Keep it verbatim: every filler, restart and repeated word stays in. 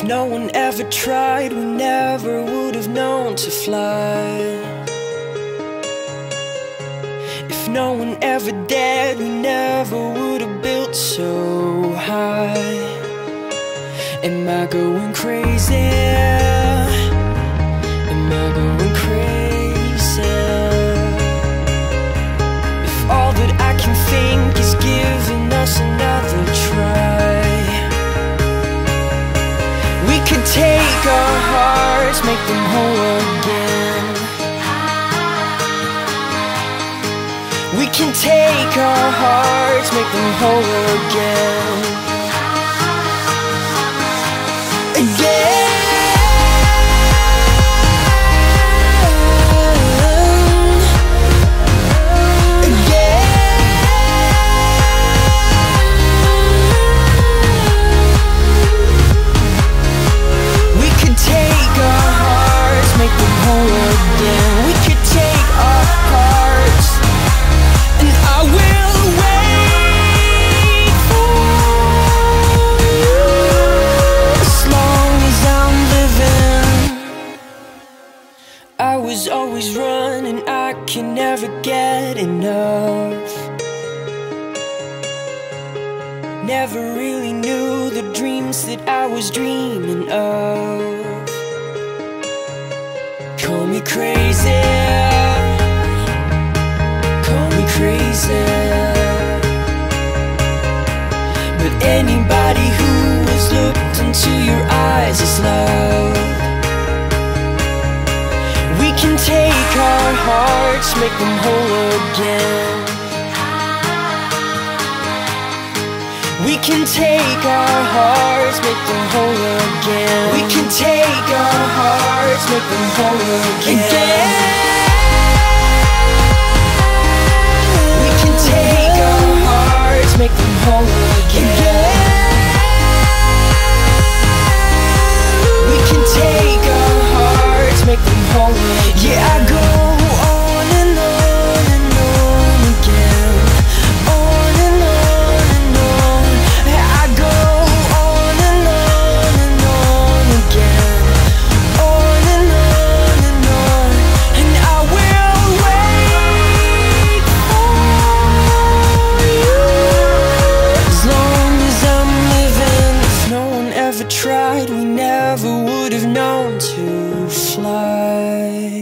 no one ever tried, we never would have known to fly. If no one ever dared, we never would have built so high. Am I going crazy? Am I going crazy? If all that I can think is giving us another try. We could take our hearts, make them whole again. We can take our hearts, make them whole again. Again. I was always running, I can never get enough. Never really knew the dreams that I was dreaming of. Call me crazy, call me crazy, but anybody who has looked into your eyes is love. We can take our hearts, make them whole again. We can take our hearts, make them whole again. We can take our hearts, make them whole again. We can take our hearts, make them whole again. We can take our hearts, make them whole again. Yeah, I go on and on and on again, on and on and on. I go on and on and on again, on and on and on. And I will wait for you as long as I'm living. If no one ever tried, we never would have known to fly.